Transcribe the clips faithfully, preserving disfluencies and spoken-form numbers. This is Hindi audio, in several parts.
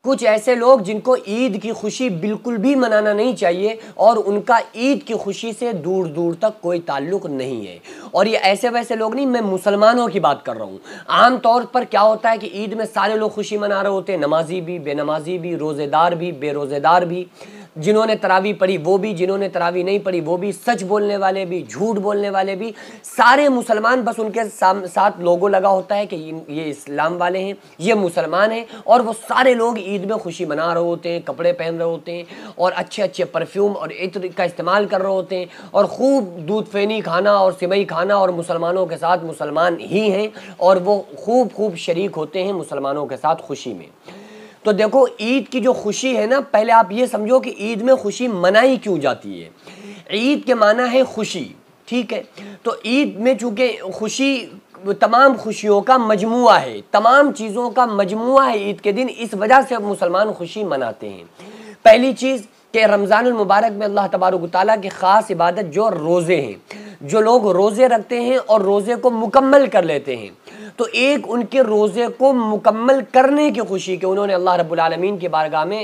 कुछ ऐसे लोग जिनको ईद की खुशी बिल्कुल भी मनाना नहीं चाहिए और उनका ईद की खुशी से दूर दूर तक कोई ताल्लुक नहीं है। और ये ऐसे वैसे लोग नहीं, मैं मुसलमानों की बात कर रहा हूँ। आम तौर पर क्या होता है कि ईद में सारे लोग खुशी मना रहे होते हैं, नमाजी भी, बेनमाजी भी, रोज़ेदार भी, बेरोज़ेदार भी, जिन्होंने तरावी पढ़ी वो भी, जिन्होंने तरावी नहीं पढ़ी वो भी, सच बोलने वाले भी, झूठ बोलने वाले भी, सारे मुसलमान। बस उनके साथ लोगो लगा होता है कि ये इस्लाम वाले हैं, ये मुसलमान हैं, और वो सारे लोग ईद में खुशी मना रहे होते हैं, कपड़े पहन रहे होते हैं और अच्छे अच्छे परफ्यूम और इत्र का इस्तेमाल कर रहे होते हैं और खूब दूध फेनी खाना और सिमई खाना, और मुसलमानों के साथ मुसलमान ही हैं और वो खूब खूब शरीक होते हैं मुसलमानों के साथ खुशी में। तो देखो, ईद की जो खुशी है ना, पहले आप ये समझो कि ईद में खुशी मनाई क्यों जाती है। ईद के माना है खुशी, ठीक है। तो ईद में चूंकि खुशी तमाम खुशियों का मजमुआ है, तमाम चीज़ों का मजमुआ है ईद के दिन, इस वजह से मुसलमान खुशी मनाते हैं। पहली चीज़ कि रमज़ानुल मुबारक में अल्लाह तबारक व तआला की ख़ास इबादत जो रोज़े हैं, जो लोग रोज़े रखते हैं और रोज़े को मुकम्मल कर लेते हैं, तो एक उनके रोज़े को मुकम्मल करने की खुशी कि उन्होंने अल्लाह रब्बुल आलमीन की बारगाह में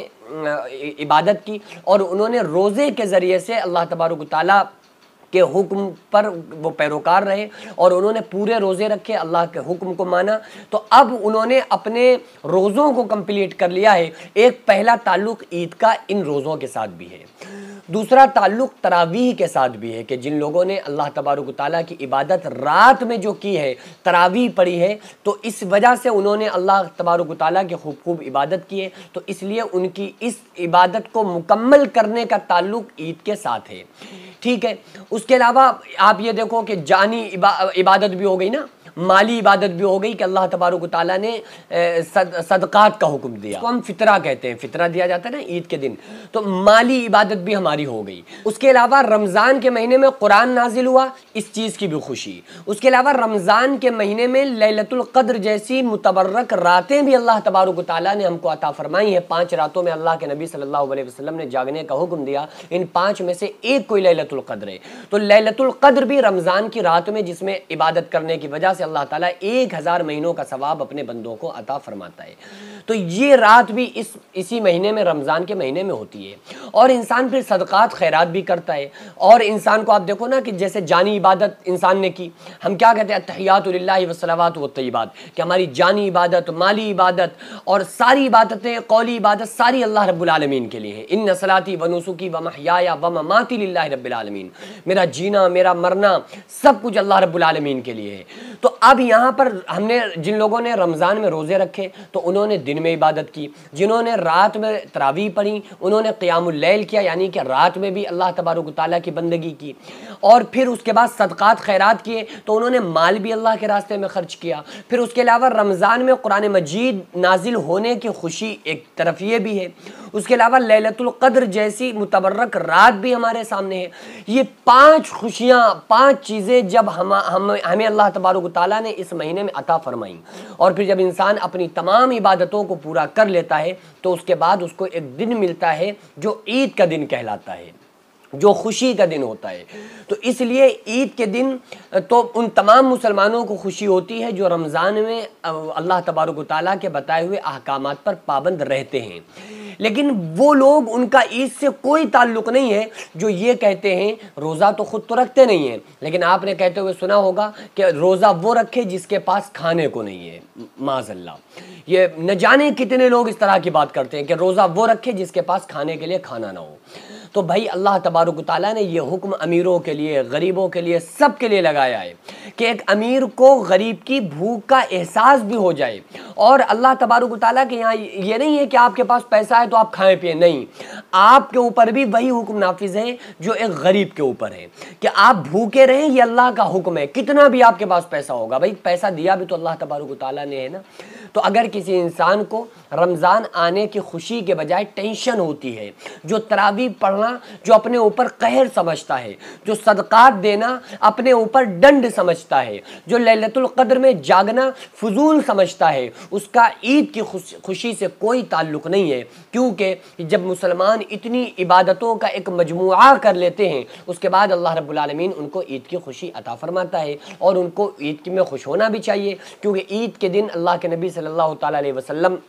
इबादत की और उन्होंने रोज़े के ज़रिए से अल्लाह तबारक व तआला के हुक्म पर वो पैरोकार रहे और उन्होंने पूरे रोज़े रखे, अल्लाह के हुक्म को माना, तो अब उन्होंने अपने रोज़ों को कंप्लीट कर लिया है। एक पहला ताल्लुक़ ईद का इन रोज़ों के साथ भी है। दूसरा ताल्लुक़ तरावीह के साथ भी है कि जिन लोगों ने अल्लाह तबारक व तआला की इबादत रात में जो की है, तरावीह पढ़ी है, तो इस वजह से उन्होंने अल्लाह तबारक व तआला की खूब खूब इबादत की है, तो इसलिए उनकी इस इबादत को मुकम्मल करने का ताल्लुक़ ईद के साथ है, ठीक है। उसके अलावा आप ये देखो कि जानी इबा, इबादत भी हो गई ना, माली इबादत भी हो गई कि अल्लाह तबारक व तआला ने सद, सदक़ात का हुक्म दिया, तो हम फितरा कहते हैं, फितरा दिया जाता है ना ईद के दिन, तो माली इबादत भी हमारी हो गई। उसके अलावा रमज़ान के महीने में कुरान नाजिल हुआ, इस चीज़ की भी खुशी। उसके अलावा रमज़ान के महीने में लैलतुल क़द्र जैसी मुतबर्रक रातें भी अल्लाह तबारक व तआला ने हमको अता फरमाई है। पाँच रातों में अल्लाह के नबी सल्लल्लाहु अलैहि वसल्लम ने जागने का हुक्म दिया, इन पाँच में से एक कोई लैलतुल क़द्र है, तो लैलतुल क़द्र भी रमज़ान की रात में, जिसमें इबादत करने की वजह से अल्लाह ताला एक हज़ार महीनों का सवाब अपने बंदों को अता फरमाता है, तो ये रात भी इस इसी महीने में, रमज़ान के महीने में होती है। और इंसान फिर सदक़ात खैरात भी करता है। और इंसान को आप देखो ना कि जैसे जानी इबादत इंसान ने की, हम क्या कहते हैं, अत्तहियातु लिल्लाहि वस्सलावातु वत्तय्यिबात, कि हमारी जानी इबादत, माली इबादत और सारी इबादतें, कौली इबादत सारी अल्लाह रब्बुल आलमीन के लिए है। इन्न सलाती व नुसुकी व महयाया व ममाती लिल्लाहि रब्बिल आलमीन, मेरा जीना, मेरा मरना, सब कुछ अल्लाह रब्बुल आलमीन के लिए है। तो अब यहाँ पर हमने, जिन लोगों ने रमज़ान में रोज़े रखे तो उन्होंने दिन में इबादत की, जिन्होंने रात में तरावी पढ़ी उन्होंने क़ियामुल लैल किया, यानी कि रात में भी अल्लाह तबारक व तआला की बंदगी की, और फिर उसके बाद सदक़ात खैरात किए तो उन्होंने माल भी अल्लाह के रास्ते में ख़र्च किया। फिर उसके अलावा रमज़ान में कुरान मजीद नाजिल होने की खुशी एक तरफ ये भी है, उसके अलावा लैलतुल क़द्र जैसी मुतबर्रक रात भी हमारे सामने है। ये पाँच खुशियाँ, पाँच चीज़ें जब हम हम हमें अल्लाह तबारक व तआला ने इस महीने में अता फरमाई, और फिर जब इंसान अपनी तमाम इबादतों को पूरा कर लेता है तो उसके बाद उसको एक दिन मिलता है जो ईद का दिन कहलाता है, जो खुशी का दिन होता है। तो इसलिए ईद के दिन तो उन तमाम मुसलमानों को खुशी होती है जो रमज़ान में अल्लाह तबारक व तआला के बताए हुए अहकामात पर पाबंद रहते हैं। लेकिन वो लोग, उनका ईद से कोई ताल्लुक़ नहीं है जो ये कहते हैं, रोज़ा तो ख़ुद तो रखते नहीं हैं, लेकिन आपने कहते हुए सुना होगा कि रोज़ा वो रखे जिसके पास खाने को नहीं है। माज़अल्लाह, ये न जाने कितने लोग इस तरह की बात करते हैं कि रोज़ा वो रखे जिसके पास खाने के लिए खाना ना हो। तो भाई अल्लाह तबारक व तआला ने ये हुक्म अमीरों के लिए, गरीबों के लिए, सब के लिए लगाया है कि एक अमीर को गरीब की भूख का एहसास भी हो जाए। और अल्लाह तबारक व तआला के यहाँ ये नहीं है कि आपके पास पैसा है तो आप खाएं पिए, नहीं, आपके ऊपर भी वही हुक्म नाफिज है जो एक गरीब के ऊपर है कि आप भूखे रहें, ये अल्लाह का हुक्म है। कितना भी आपके पास पैसा होगा, भाई पैसा दिया भी तो अल्लाह तबारक व तआला ने है ना। तो अगर किसी इंसान को रमज़ान आने की खुशी के बजाय टेंशन होती है, जो तरावी पढ़ना जो अपने ऊपर कहर समझता है, जो सदक़ात देना अपने ऊपर दंड समझता है, जो लैलतुल क़द्र में जागना फजूल समझता है, उसका ईद की खुशी से कोई ताल्लुक़ नहीं है। क्योंकि जब मुसलमान इतनी इबादतों का एक मजमुआ कर लेते हैं, उसके बाद अल्लाह रब्बुल आलमीन उनको ईद की खुशी अता फरमाता है, और उनको ईद में खुश होना भी चाहिए। क्योंकि ईद के दिन अल्लाह के नबी सल्लल्लाहु तआला अलैहि वसल्लम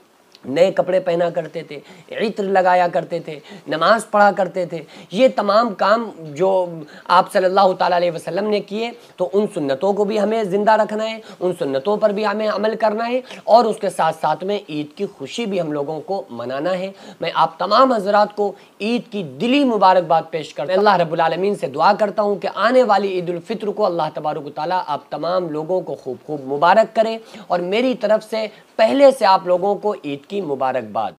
नए कपड़े पहना करते थे, इत्र लगाया करते थे, नमाज पढ़ा करते थे। ये तमाम काम जो आप सल्लल्लाहु ताला अलैहि वसल्लम ने किए, तो उन सुन्नतों को भी हमें ज़िंदा रखना है, उन सुन्नतों पर भी हमें अमल करना है और उसके साथ साथ में ईद की खुशी भी हम लोगों को मनाना है। मैं आप तमाम हज़रात को ईद की दिली मुबारकबाद पेश करता हूँ। अल्लाह रब्बुल आलमीन से दुआ करता हूँ कि आने वाली ईद उल फित्र को अल्लाह तबारक व तआला आप तमाम लोगों को खूब खूब मुबारक करें और मेरी तरफ से पहले से आप लोगों को ईद की मुबारकबाद।